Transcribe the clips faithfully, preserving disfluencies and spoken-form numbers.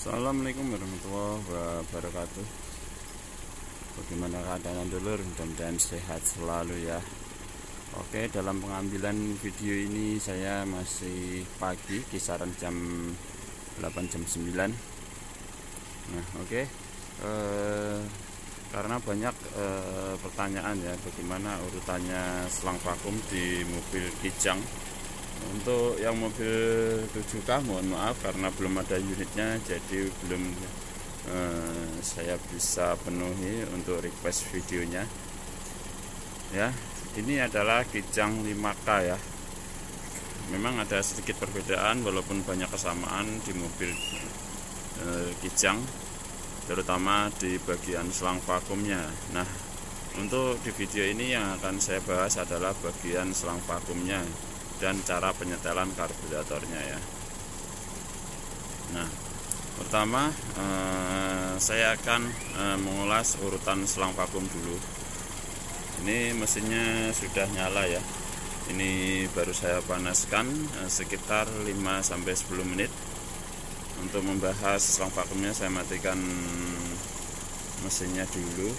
Assalamualaikum warahmatullahi wabarakatuh. Bagaimana keadaan dulur? Mudah-mudahan sehat selalu ya. Oke, dalam pengambilan video ini saya masih pagi, kisaran jam delapan jam sembilan. Nah oke, eh, karena banyak eh, pertanyaan ya, bagaimana urutannya selang vakum di mobil Kijang. Untuk yang mobil tujuh K mohon maaf karena belum ada unitnya, jadi belum eh, saya bisa penuhi untuk request videonya ya. Ini adalah Kijang lima K ya. Memang ada sedikit perbedaan walaupun banyak kesamaan di mobil eh, Kijang, terutama di bagian selang vakumnya. Nah, untuk di video ini yang akan saya bahas adalah bagian selang vakumnya dan cara penyetelan karburatornya ya. Nah, pertama eh, saya akan eh, mengulas urutan selang vakum dulu. Ini mesinnya sudah nyala ya. Ini baru saya panaskan eh, sekitar lima sampai sepuluh menit. Untuk membahas selang vakumnya saya matikan mesinnya dulu.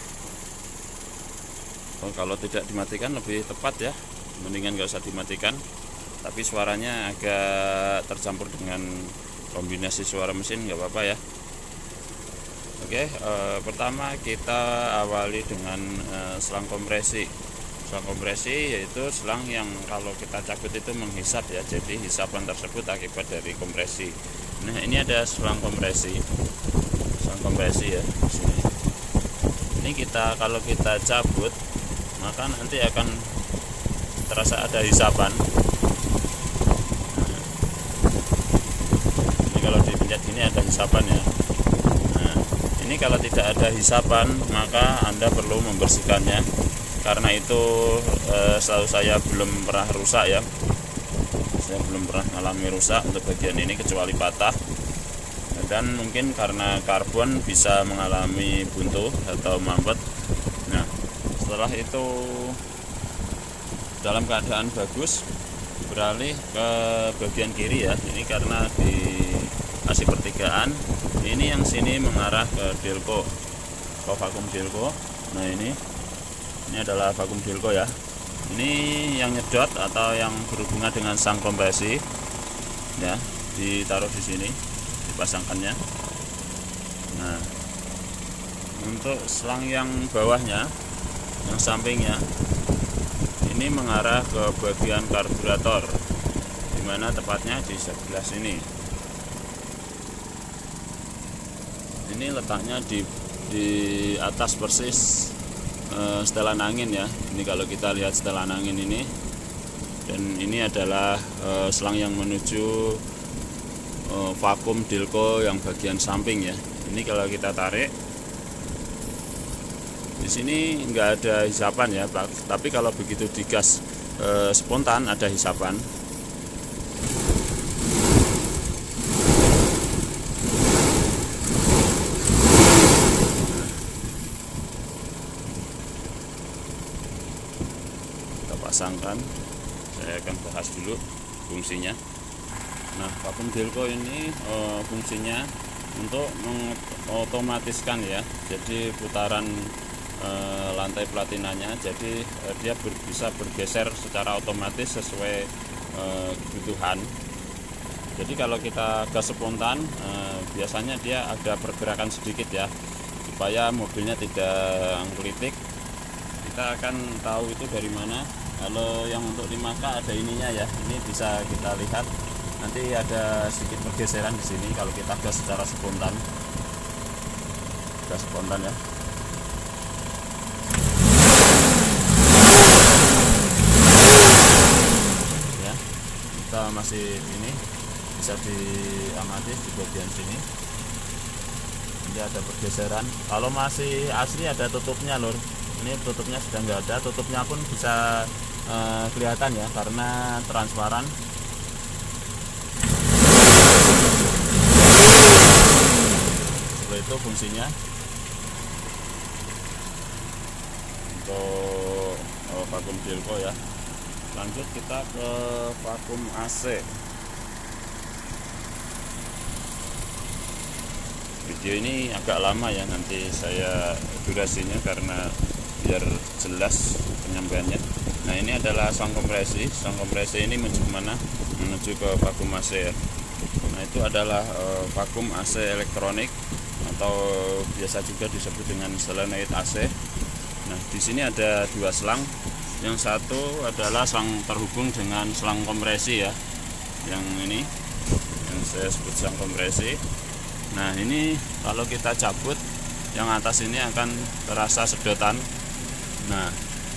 Oh, kalau tidak dimatikan lebih tepat ya, mendingan nggak usah dimatikan. Tapi suaranya agak tercampur dengan kombinasi suara mesin, nggak apa-apa ya. Oke, eh, pertama kita awali dengan eh, selang kompresi. Selang kompresi yaitu selang yang kalau kita cabut itu menghisap ya, jadi hisapan tersebut akibat dari kompresi. Nah, ini ada selang kompresi, selang kompresi ya di sini. Ini kita kalau kita cabut maka nanti akan terasa ada hisapan. Ini ada hisapan ya. Nah, ini kalau tidak ada hisapan maka Anda perlu membersihkannya. Karena itu eh, setahu saya belum pernah rusak ya. Saya belum pernah mengalami rusak untuk bagian ini kecuali patah. Dan mungkin karena karbon bisa mengalami buntu atau mampet. Nah, setelah itu dalam keadaan bagus beralih ke bagian kiri ya. Ini karena di asi pertigaan ini yang sini mengarah ke delco, ke vakum delco. Nah ini ini adalah vakum delco ya. Ini yang nyedot atau yang berhubungan dengan sang kompresi ya, ditaruh di sini, dipasangkannya. Nah, untuk selang yang bawahnya, yang sampingnya ini mengarah ke bagian karburator, dimana tepatnya di sebelah sini. Ini letaknya di di atas persis e, setelan angin ya. Ini kalau kita lihat setelan angin ini, dan ini adalah e, selang yang menuju e, vakum delco yang bagian samping ya. Ini kalau kita tarik, di sini nggak ada hisapan ya, tapi kalau begitu digas e, spontan ada hisapan. Pasangkan, saya akan bahas dulu fungsinya. Nah, vakum delco ini e, fungsinya untuk mengotomatiskan ya, jadi putaran e, lantai platinanya, jadi e, dia ber, bisa bergeser secara otomatis sesuai e, kebutuhan. Jadi kalau kita gas spontan e, biasanya dia ada pergerakan sedikit ya, supaya mobilnya tidak ngelitik. Kita akan tahu itu dari mana. Kalau yang untuk lima K ada ininya ya, ini bisa kita lihat nanti ada sedikit pergeseran di sini kalau kita gas secara spontan, gas spontan ya. Ya, kita masih ini bisa diamati di bagian sini. Ini ada pergeseran. Kalau masih asli ada tutupnya lur. Ini tutupnya sudah nggak ada, tutupnya pun bisa uh, kelihatan ya karena transparan. Seperti itu fungsinya untuk oh, vakum delco ya. Lanjut kita ke vakum A C. video ini agak lama ya, nanti saya durasinya karena biar jelas penyampaiannya. Nah, ini adalah selang kompresi. Selang kompresi ini menuju mana? Menuju ke vakum A C ya. Nah, itu adalah uh, vakum A C elektronik atau biasa juga disebut dengan solenoid A C. Nah, di sini ada dua selang. Yang satu adalah selang terhubung dengan selang kompresi ya. Yang ini yang saya sebut selang kompresi. Nah, ini kalau kita cabut, yang atas ini akan terasa sedotan. Nah,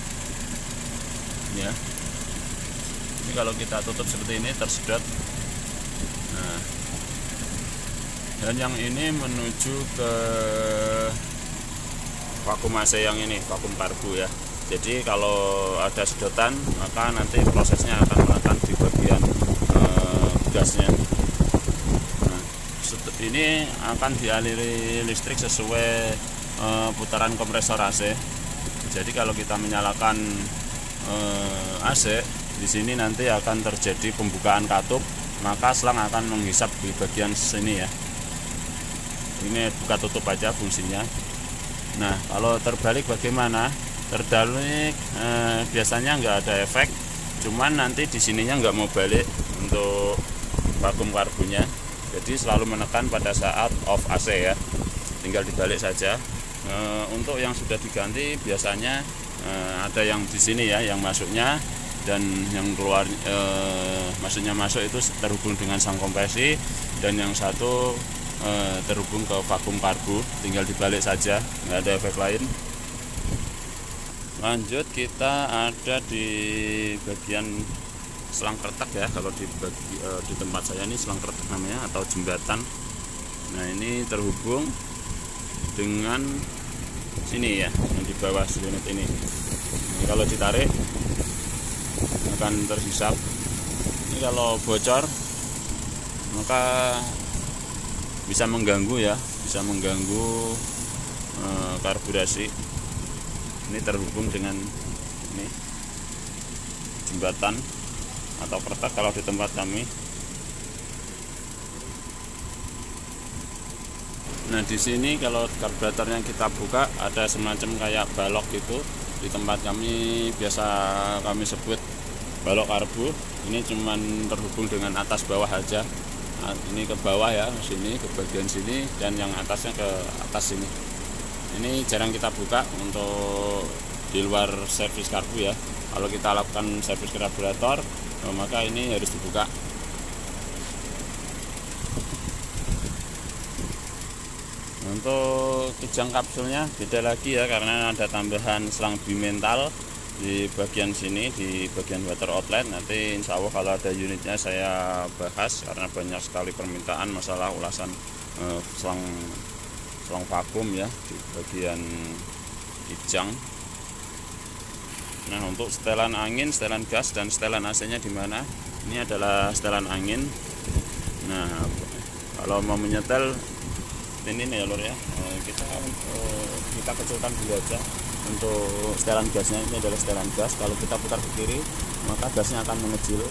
ya, ini kalau kita tutup seperti ini tersedot. Nah, dan yang ini menuju ke vakum A C yang ini, vakum karbu ya. Jadi kalau ada sedotan, maka nanti prosesnya akan menekan di bagian eh, gasnya. Nah, ini akan dialiri listrik sesuai eh, putaran kompresor A C. Jadi kalau kita menyalakan eh, A C, di sini nanti akan terjadi pembukaan katup, maka selang akan menghisap di bagian sini ya. Ini buka tutup aja fungsinya. Nah, kalau terbalik bagaimana? Terbalik eh, biasanya nggak ada efek, cuman nanti di sininya nggak mau balik untuk vakum karbunya. Jadi selalu menekan pada saat off A C ya. Tinggal dibalik saja. E, untuk yang sudah diganti biasanya e, ada yang di sini ya, yang masuknya dan yang keluar e, maksudnya masuk itu terhubung dengan sang kompresi, dan yang satu e, terhubung ke vakum karbu. Tinggal dibalik saja, nggak ada efek lain. Lanjut, kita ada di bagian selang kretek ya. Kalau di bagi, e, di tempat saya ini selang kretek namanya, atau jembatan. Nah, ini terhubung dengan sini ya, yang di bawah unit ini. Ini kalau ditarik akan terhisap. Ini kalau bocor maka bisa mengganggu ya, bisa mengganggu e, karburasi. Ini terhubung dengan ini jembatan atau kretek kalau di tempat kami. Nah, di sini kalau karburatornya kita buka ada semacam kayak balok gitu. Di tempat kami biasa kami sebut balok karbu. Ini cuman terhubung dengan atas bawah aja. Nah, ini ke bawah ya, sini ke bagian sini, dan yang atasnya ke atas sini. Ini jarang kita buka untuk di luar servis karbu ya. Kalau kita lakukan servis karburator, maka ini harus dibuka. Untuk kijang kapsulnya beda lagi ya, karena ada tambahan selang bimental di bagian sini, di bagian water outlet. Nanti insya Allah kalau ada unitnya saya bahas, karena banyak sekali permintaan masalah ulasan eh, selang selang vakum ya di bagian kijang. Nah, untuk setelan angin, setelan gas, dan setelan A C-nya di mana? Ini adalah setelan angin. Nah, kalau mau menyetel ini nih ya lor ya, kita kita kecilkan dulu aja. Untuk setelan gasnya, ini adalah setelan gas. Kalau kita putar ke kiri, maka gasnya akan mengecil,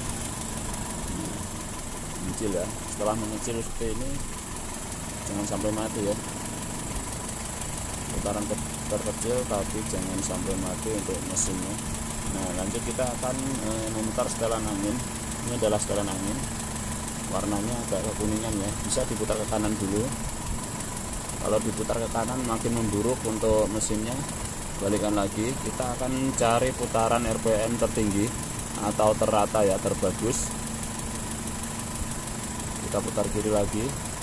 mengecil ya. Setelah mengecil seperti ini, jangan sampai mati ya. Putaran terkecil tapi jangan sampai mati untuk mesinnya. Nah, lanjut kita akan e, memutar setelan angin. Ini adalah setelan angin, warnanya agak kekuningan ya. Bisa diputar ke kanan dulu. Kalau diputar ke kanan makin memburuk untuk mesinnya. Balikan lagi, kita akan cari putaran R P M tertinggi atau terrata ya, terbagus. Kita putar kiri lagi.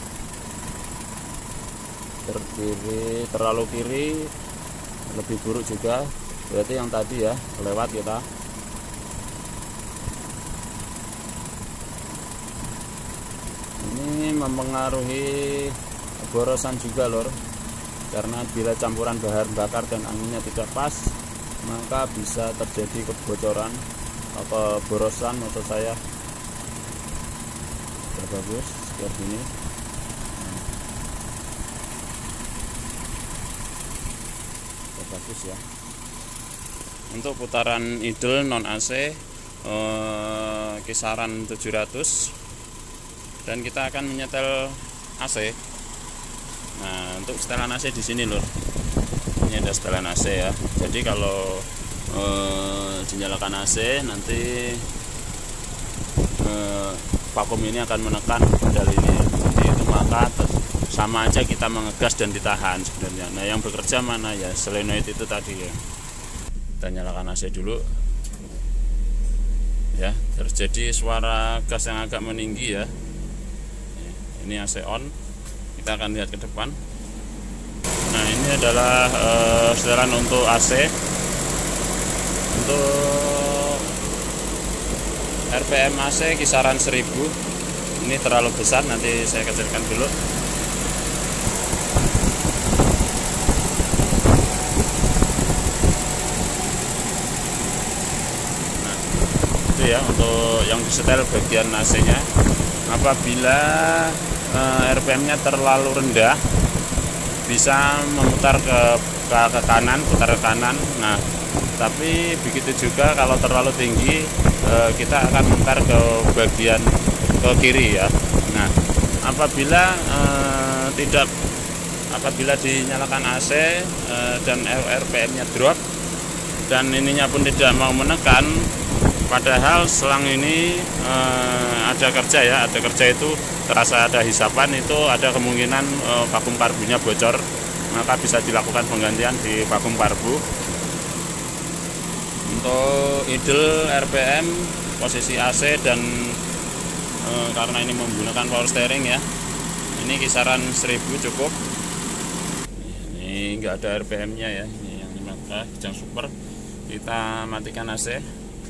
Terkiri, terlalu kiri lebih buruk juga, berarti yang tadi ya lewat kita. Ini mempengaruhi borosan juga lor, karena bila campuran bahan bakar dan anginnya tidak pas, maka bisa terjadi kebocoran atau borosan motor saya. Bagus seperti ini. Bagus ya. Untuk putaran idle non A C eh, kisaran tujuh ratus, dan kita akan menyetel A C. Nah, untuk setelan A C di sini lur, ini ada setelan A C ya. Jadi kalau eh, dinyalakan A C nanti eh, vakum ini akan menekan pedal ini. Jadi itu maka sama aja kita mengegas dan ditahan sebenarnya. Nah, yang bekerja mana ya? Solenoid itu tadi ya. Kita nyalakan A C dulu. Ya, terjadi suara gas yang agak meninggi ya. Ini A C on. Kita akan lihat ke depan. Nah, ini adalah uh, setelan untuk A C. Untuk R P M A C kisaran seribu. Ini terlalu besar, nanti saya kecilkan dulu. Ya, untuk yang disetel bagian A C-nya, apabila eh, R P M-nya terlalu rendah bisa memutar ke, ke ke kanan, putar ke kanan. Nah, tapi begitu juga kalau terlalu tinggi eh, kita akan memutar ke bagian ke kiri ya. Nah, apabila eh, tidak apabila dinyalakan A C eh, dan R P M-nya drop dan ininya pun tidak mau menekan, padahal selang ini eh, ada kerja ya, ada kerja itu terasa ada hisapan, itu ada kemungkinan eh, vakum karbunya bocor, maka bisa dilakukan penggantian di vakum karbu. Untuk idle R P M posisi A C dan eh, karena ini menggunakan power steering ya, ini kisaran seribu cukup. Ini enggak ada R P M-nya ya, ini yang lima K Kijang Super. Kita matikan A C.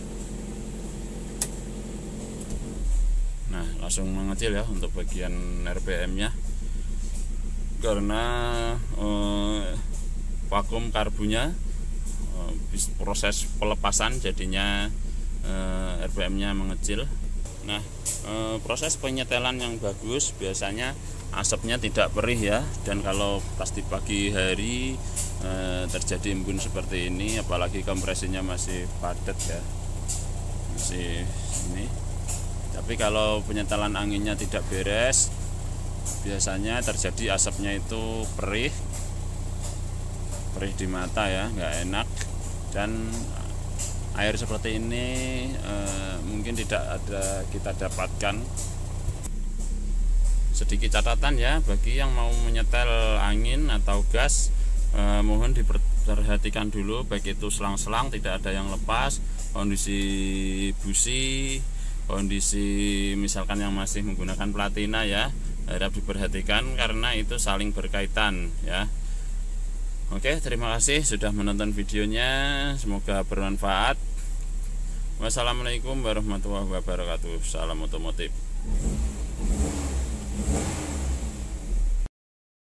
Nah, langsung mengecil ya untuk bagian R P M-nya, karena eh, vakum karbunya eh, proses pelepasan jadinya eh, R P M-nya mengecil. Nah, eh, proses penyetelan yang bagus biasanya asapnya tidak perih ya, dan kalau pas di pagi hari eh, terjadi embun seperti ini, apalagi kompresinya masih padat ya, masih ini. Tapi kalau penyetelan anginnya tidak beres, biasanya terjadi asapnya itu perih, perih di mata ya, nggak enak. Dan air seperti ini eh, mungkin tidak ada kita dapatkan. Sedikit catatan ya, bagi yang mau menyetel angin atau gas, eh, mohon diperhatikan dulu, baik itu selang-selang tidak ada yang lepas, kondisi busi, kondisi misalkan yang masih menggunakan platina ya, harap diperhatikan karena itu saling berkaitan ya. Oke, terima kasih sudah menonton videonya, semoga bermanfaat. Wassalamualaikum warahmatullahi wabarakatuh. Salam otomotif.